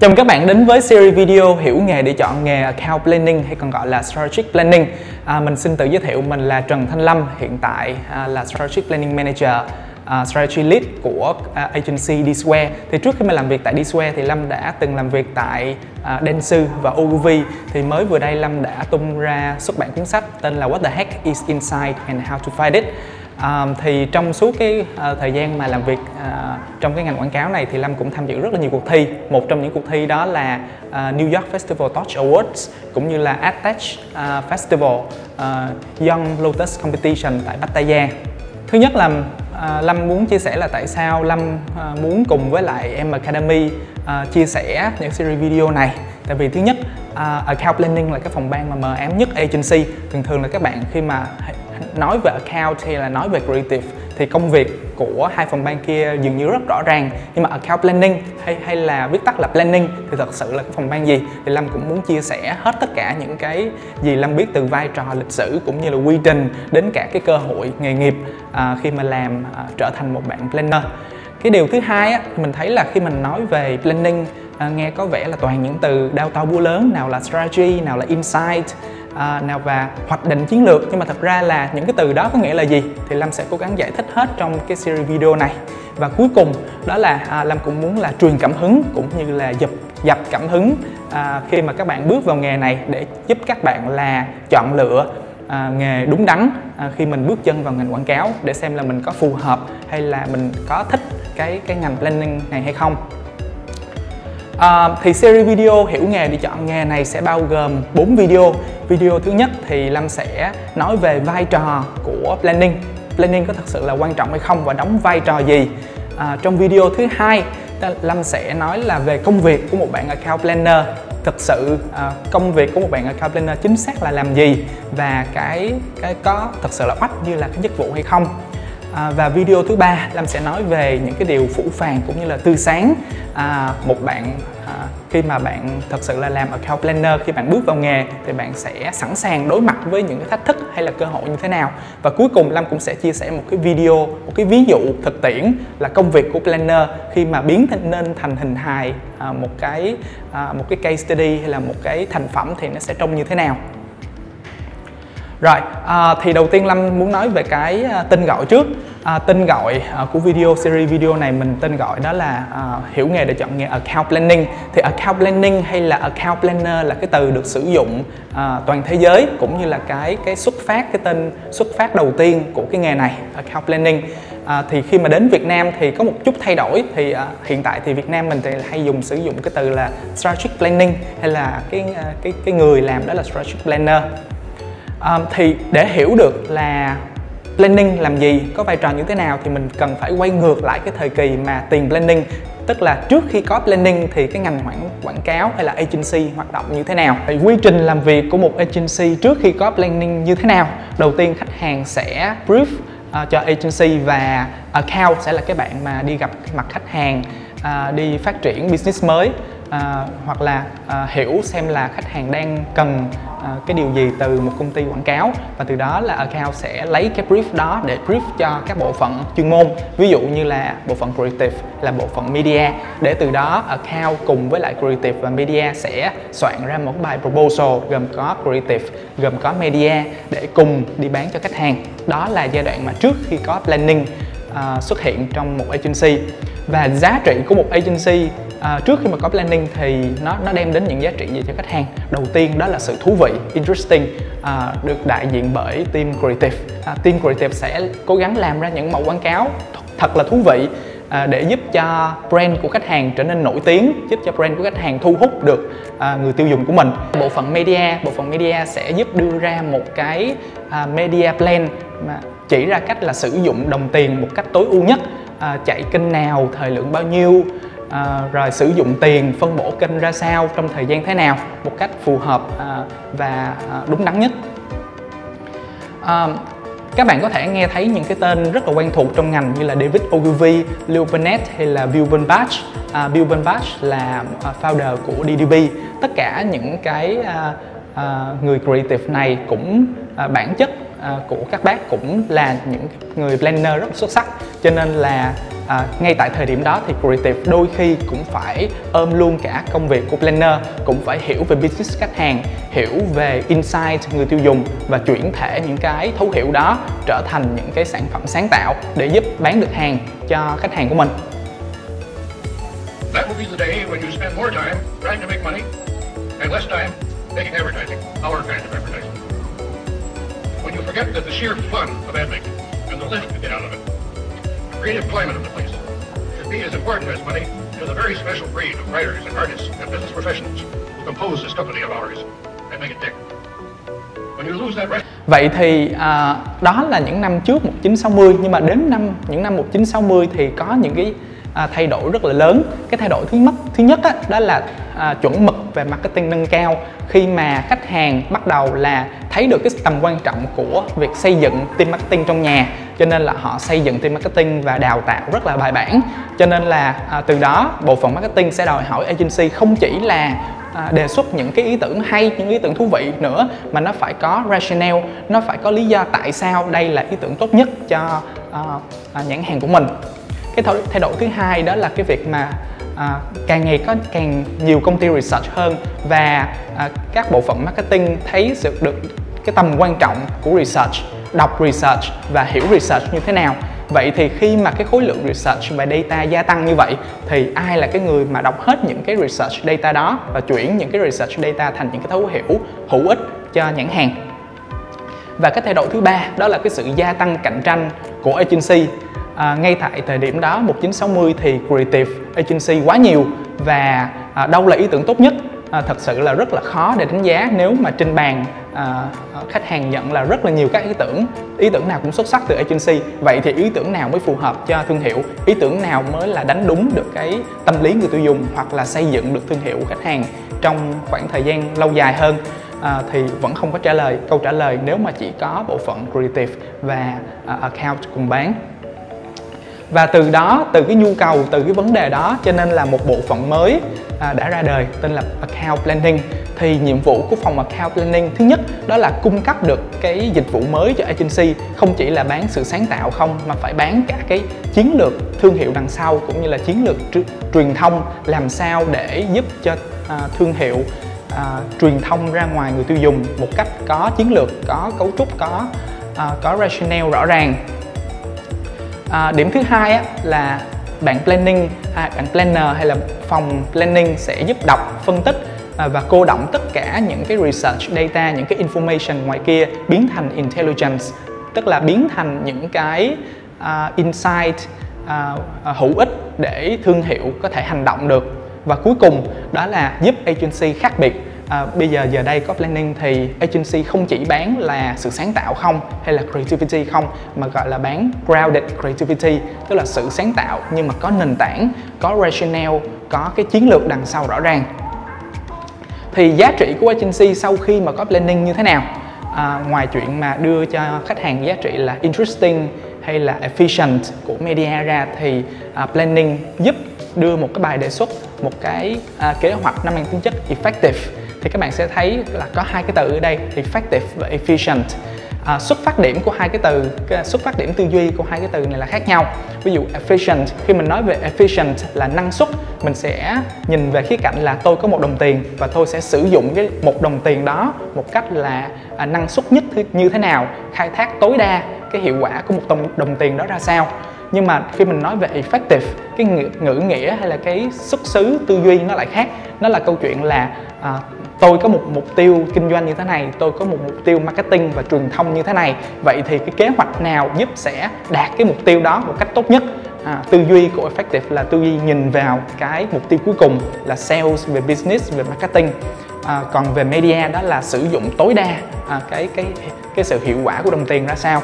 Chào mừng các bạn đến với series video hiểu nghề để chọn nghề Account Planning hay còn gọi là Strategic Planning. Mình xin tự giới thiệu, mình là Trần Thanh Lâm, hiện tại là Strategic Planning Manager, Strategy Lead của agency Dsquare. Thì trước khi mà làm việc tại Dsquare thì Lâm đã từng làm việc tại Dentsu và Ogilvy. Thì mới vừa đây Lâm đã tung ra xuất bản cuốn sách tên là What the Heck is Insight and How to Find It. Thì trong suốt cái thời gian mà làm việc trong cái ngành quảng cáo này thì Lâm cũng tham dự rất là nhiều cuộc thi. Một trong những cuộc thi đó là New York Festival Touch Awards cũng như là AdTech Festival Young Lotus Competition tại Pattaya. Thứ nhất là Lâm muốn chia sẻ là tại sao Lâm muốn cùng với lại M Academy chia sẻ những series video này. Tại vì thứ nhất, Account Planning là cái phòng ban mà mờ ám nhất agency. Thường là các bạn khi mà nói về account hay là nói về creative thì công việc của hai phòng ban kia dường như rất rõ ràng, nhưng mà account planning hay là viết tắt là planning thì thật sự là cái phòng ban gì. Thì Lâm cũng muốn chia sẻ hết tất cả những cái gì Lâm biết từ vai trò lịch sử cũng như là quy trình đến cả cái cơ hội nghề nghiệp khi mà trở thành một bạn planner. Cái điều thứ hai á, mình thấy là khi mình nói về planning nghe có vẻ là toàn những từ đao to búa lớn, nào là strategy, nào là insight, nào và hoạch định chiến lược, nhưng mà thật ra là những cái từ đó có nghĩa là gì thì Lâm sẽ cố gắng giải thích hết trong cái series video này. Và cuối cùng đó là Lâm cũng muốn là truyền cảm hứng cũng như là dập cảm hứng khi mà các bạn bước vào nghề này, để giúp các bạn là chọn lựa nghề đúng đắn khi mình bước chân vào ngành quảng cáo, để xem là mình có phù hợp hay là mình có thích cái ngành planning này hay không. Thì series video hiểu nghề để chọn nghề này sẽ bao gồm 4 video. Video thứ nhất thì Lâm sẽ nói về vai trò của planning. Planning có thật sự là quan trọng hay không và đóng vai trò gì. Trong video thứ hai, Lâm sẽ nói là về công việc của một bạn account planner. Thực sự công việc của một bạn account planner chính xác là làm gì và cái có thật sự là oách như là cái chức vụ hay không. Và video thứ ba, Lâm sẽ nói về những cái điều phũ phàng cũng như là tươi sáng một bạn khi mà bạn thật sự là làm account planner, khi bạn bước vào nghề thì bạn sẽ sẵn sàng đối mặt với những cái thách thức hay là cơ hội như thế nào. Và cuối cùng Lâm cũng sẽ chia sẻ một cái video, một cái ví dụ thực tiễn là công việc của planner khi mà biến nên thành hình hài một cái case study hay là một cái thành phẩm thì nó sẽ trông như thế nào. Rồi, thì đầu tiên Lâm muốn nói về cái tên gọi trước. Tên gọi của series video này mình tên gọi đó là hiểu nghề để chọn nghề Account Planning. Thì Account Planning hay là Account Planner là cái từ được sử dụng toàn thế giới, cũng như là cái tên xuất phát đầu tiên của cái nghề này, Account Planning. Thì khi mà đến Việt Nam thì có một chút thay đổi. Thì hiện tại thì Việt Nam mình thì hay sử dụng cái từ là Strategic Planning, hay là cái người làm đó là Strategic Planner. Thì để hiểu được là planning làm gì, có vai trò như thế nào thì mình cần phải quay ngược lại cái thời kỳ mà tiền planning, tức là trước khi có planning thì cái ngành quảng cáo hay là agency hoạt động như thế nào. Thì quy trình làm việc của một agency trước khi có planning như thế nào. Đầu tiên khách hàng sẽ brief cho agency và account sẽ là cái bạn mà đi gặp mặt khách hàng, đi phát triển business mới, hoặc là hiểu xem là khách hàng đang cần cái điều gì từ một công ty quảng cáo, và từ đó là account sẽ lấy cái brief đó để brief cho các bộ phận chuyên môn, ví dụ như là bộ phận creative, là bộ phận media, để từ đó account cùng với lại creative và media sẽ soạn ra một bài proposal gồm có creative, gồm có media để cùng đi bán cho khách hàng. Đó là giai đoạn mà trước khi có planning xuất hiện trong một agency. Và giá trị của một agency trước khi mà có planning thì nó đem đến những giá trị gì cho khách hàng. Đầu tiên đó là sự thú vị, interesting, được đại diện bởi team creative. Team creative sẽ cố gắng làm ra những mẫu quảng cáo thật là thú vị để giúp cho brand của khách hàng trở nên nổi tiếng, giúp cho brand của khách hàng thu hút được người tiêu dùng của mình. Bộ phận media sẽ giúp đưa ra một cái media plan mà chỉ ra cách là sử dụng đồng tiền một cách tối ưu nhất, chạy kênh nào, thời lượng bao nhiêu, rồi sử dụng tiền, phân bổ kênh ra sao, trong thời gian thế nào, một cách phù hợp và đúng đắn nhất. Các bạn có thể nghe thấy những cái tên rất là quen thuộc trong ngành như là David Ogilvy, Leo Burnett hay là Bill Burnbach. Bill Burnbach là founder của DDB. Tất cả những cái người creative này cũng bản chất của các bác cũng là những người planner rất xuất sắc, cho nên là ngay tại thời điểm đó thì creative đôi khi cũng phải ôm luôn cả công việc của planner, cũng phải hiểu về business khách hàng, hiểu về insight người tiêu dùng và chuyển thể những cái thấu hiểu đó trở thành những cái sản phẩm sáng tạo để giúp bán được hàng cho khách hàng của mình. That will be the day when you spend more time trying to make money and less time making advertising, our kind of advertising. When you forget that the sheer fun of ad making and the lift you get out of it, the creative climate of the place, should be as important as money to the very special breed of writers and artists and business professionals who compose this company of ours and make it tick. When you lose that right. Vậy thì đó là những năm trước 1960, nhưng mà đến những năm 1960 thì có những cái thay đổi rất là lớn. Cái thay đổi thứ nhất đó là chuẩn mực về marketing nâng cao, khi mà khách hàng bắt đầu là thấy được cái tầm quan trọng của việc xây dựng team marketing trong nhà, cho nên là họ xây dựng team marketing và đào tạo rất là bài bản. Cho nên là từ đó bộ phận marketing sẽ đòi hỏi agency không chỉ là đề xuất những cái ý tưởng hay, những ý tưởng thú vị nữa, mà nó phải có rationale, nó phải có lý do tại sao đây là ý tưởng tốt nhất cho nhãn hàng của mình. Cái thay đổi thứ hai đó là cái việc mà càng ngày có càng nhiều công ty research hơn, và các bộ phận marketing thấy được cái tầm quan trọng của research, đọc research và hiểu research như thế nào. Vậy thì khi mà cái khối lượng research và data gia tăng như vậy thì ai là cái người mà đọc hết những cái research data đó và chuyển những cái research data thành những cái thấu hiểu hữu ích cho nhãn hàng. Và cái thay đổi thứ ba đó là cái sự gia tăng cạnh tranh của agency. Ngay tại thời điểm đó 1960 thì creative agency quá nhiều, và đâu là ý tưởng tốt nhất thật sự là rất là khó để đánh giá nếu mà trên bàn khách hàng nhận là rất là nhiều các ý tưởng nào cũng xuất sắc từ agency. Vậy thì ý tưởng nào mới phù hợp cho thương hiệu, ý tưởng nào mới là đánh đúng được cái tâm lý người tiêu dùng hoặc là xây dựng được thương hiệu của khách hàng trong khoảng thời gian lâu dài hơn, thì vẫn không có câu trả lời nếu mà chỉ có bộ phận creative và account cùng bán. Và từ đó, từ cái nhu cầu, từ cái vấn đề đó, cho nên là một bộ phận mới đã ra đời tên là Account Planning. Thì nhiệm vụ của phòng Account Planning thứ nhất đó là cung cấp được cái dịch vụ mới cho agency, không chỉ là bán sự sáng tạo không, mà phải bán cả cái chiến lược thương hiệu đằng sau, cũng như là chiến lược truyền thông, làm sao để giúp cho thương hiệu truyền thông ra ngoài người tiêu dùng một cách có chiến lược, có cấu trúc, có rationale rõ ràng. Điểm thứ hai là bạn planner hay là phòng planning sẽ giúp đọc, phân tích và cô đọng tất cả những cái research data, những cái information ngoài kia biến thành intelligence, tức là biến thành những cái insight hữu ích để thương hiệu có thể hành động được. Và cuối cùng đó là giúp agency khác biệt. Bây giờ đây có planning thì agency không chỉ bán là sự sáng tạo không hay là creativity không, mà gọi là bán grounded creativity, tức là sự sáng tạo nhưng mà có nền tảng, có rationale, có cái chiến lược đằng sau rõ ràng. Thì giá trị của agency sau khi mà có planning như thế nào? Ngoài chuyện mà đưa cho khách hàng giá trị là interesting hay là efficient của media ra, thì planning giúp đưa một cái bài đề xuất, một cái kế hoạch nó mang tính chất effective. Thì các bạn sẽ thấy là có hai cái từ ở đây, effective và efficient. Xuất phát điểm của hai cái từ, xuất phát điểm tư duy của hai cái từ này là khác nhau. Ví dụ efficient, khi mình nói về efficient là năng suất, mình sẽ nhìn về khía cạnh là tôi có 1 đồng tiền và tôi sẽ sử dụng cái 1 đồng tiền đó một cách là năng suất nhất như thế nào, khai thác tối đa cái hiệu quả của 1 đồng tiền đó ra sao. Nhưng mà khi mình nói về effective, cái ngữ nghĩa hay là cái xuất xứ tư duy nó lại khác. Nó là câu chuyện là tôi có một mục tiêu kinh doanh như thế này, tôi có một mục tiêu marketing và truyền thông như thế này. Vậy thì cái kế hoạch nào giúp sẽ đạt cái mục tiêu đó một cách tốt nhất? Tư duy của effective là tư duy nhìn vào cái mục tiêu cuối cùng là sales, về business, về marketing. Còn về media đó là sử dụng tối đa cái sự hiệu quả của đồng tiền ra sao.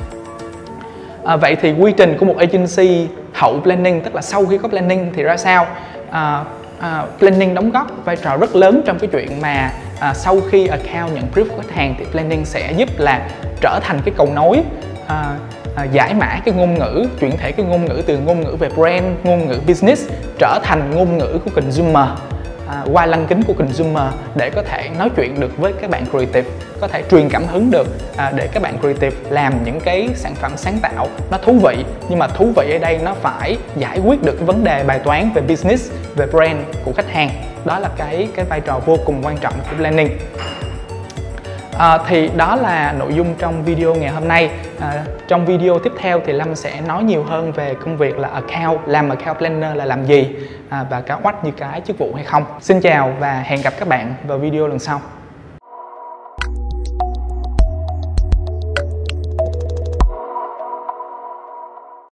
Vậy thì quy trình của một agency hậu planning, tức là sau khi có planning thì ra sao? Planning đóng góp vai trò rất lớn trong cái chuyện mà sau khi account nhận brief của khách hàng thì planning sẽ giúp là trở thành cái cầu nối, giải mã cái ngôn ngữ, chuyển thể cái ngôn ngữ từ ngôn ngữ về brand, ngôn ngữ business trở thành ngôn ngữ của consumer. qua lăng kính của consumer để có thể nói chuyện được với các bạn creative, có thể truyền cảm hứng được để các bạn creative làm những cái sản phẩm sáng tạo nó thú vị. Nhưng mà thú vị ở đây nó phải giải quyết được cái vấn đề bài toán về business, về brand của khách hàng. Đó là cái vai trò vô cùng quan trọng của planning. Thì đó là nội dung trong video ngày hôm nay. Trong video tiếp theo thì Lâm sẽ nói nhiều hơn về công việc là làm account planner là làm gì và có oách như cái chức vụ hay không. Xin chào và hẹn gặp các bạn vào video lần sau.